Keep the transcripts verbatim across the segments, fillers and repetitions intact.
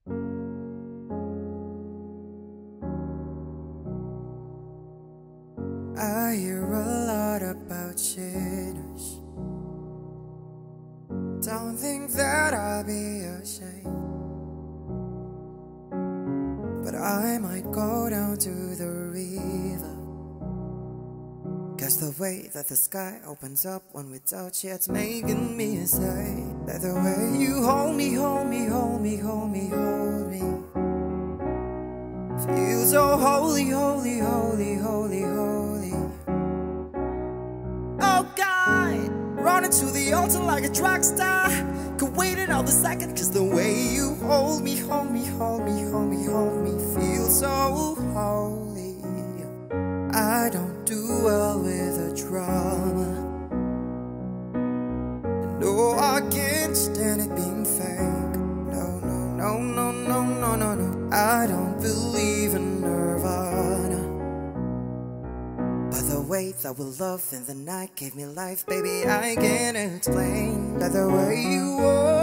I hear a lot about sinners. Don't think that I'll be ashamed, but I might go down to the river. Cause the way that the sky opens up when we touch it's making me say that the way you hold me, hold me, hold me, hold me, hold me feels so holy, holy, holy, holy, holy. Oh God, running to the altar like a track star. Could wait another second, cause the way you hold me, hold me, hold me, hold me, hold me feels so holy. I don't do well with a drama. No, I can't stand it being fake. No, no, no, no, no, no, no, no. I don't believe in nirvana, but the way that we love in the night gave me life, baby, I can't explain. But the way you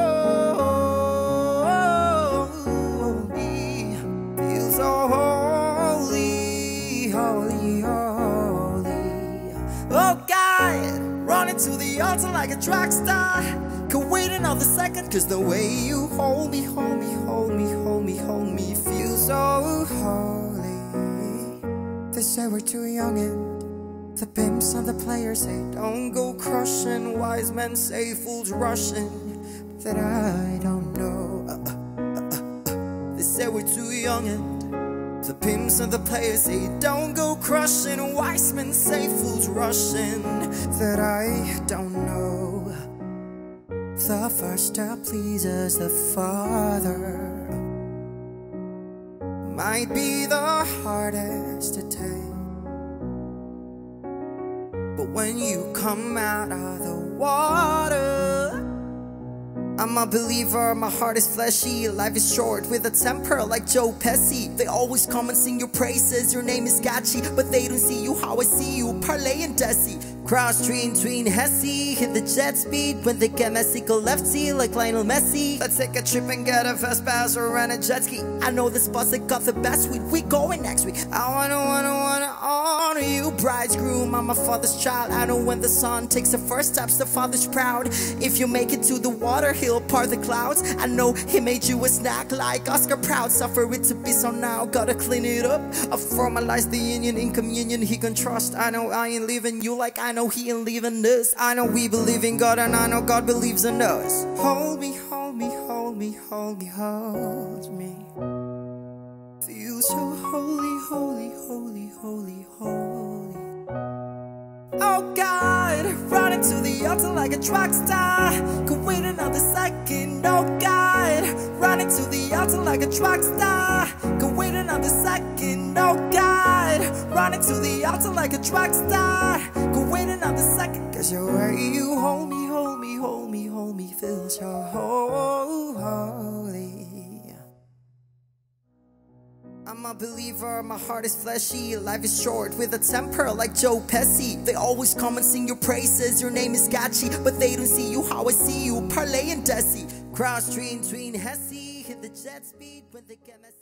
hold me feels so holy, holy, holy. Oh God, running to the altar like a track star. Could wait another second, cause the way you hold me, hold me, hold me, hold me, hold me feels so holy. They say we're too young and the pimps and the players say don't go crushing. Wise men say fools rushing, but that I don't know. uh, uh, uh, uh. They say we're too young and the pimps and the players say don't go crushing. Wise men say fools rushing, that I don't know. The first step pleases the Father might be the hardest to take, but when you come out of the water, I'm a believer, my heart is fleshy. Life is short with a temper like Joe Pesci. They always come and sing your praises, your name is Gachi, but they don't see you how I see you, Parlay and Desi. Cross train, tween, Hesse, hit the jet speed. When they get messy, go lefty like Lionel Messi. Let's take a trip and get a fast pass or rent a jet ski. I know the spots that got the best week, we going next week. I wanna, wanna, wanna honor you, bridegroom, I'm my father's child. I know when the son takes the first steps, the father's proud. If you make it to the water, he'll part the clouds. I know he made you a snack like Oscar Proud. Suffer it to be so now, gotta clean it up. I formalize the union in communion he can trust. I know I ain't leaving you like I know he ain't leaving us. I know we believe in God and I know God believes in us. Hold me, hold me, hold me, hold me, hold me. Feel so holy, holy, holy, holy, holy. Oh God, running to the altar like a track star. Could wait another second. Oh God, running to the altar like a track star. Could wait another second. Oh God, running to the altar like a track star. Could wait another second, cause your way you hold me, hold me, hold me, hold me feels so holy. I'm a believer, my heart is fleshy. Life is short with a temper like Joe Pesci. They always come and sing your praises, your name is Gachi, but they don't see you how I see you, Parlay and Desi. Cross train, tween, Hesse, hit the jet speed when they get messy.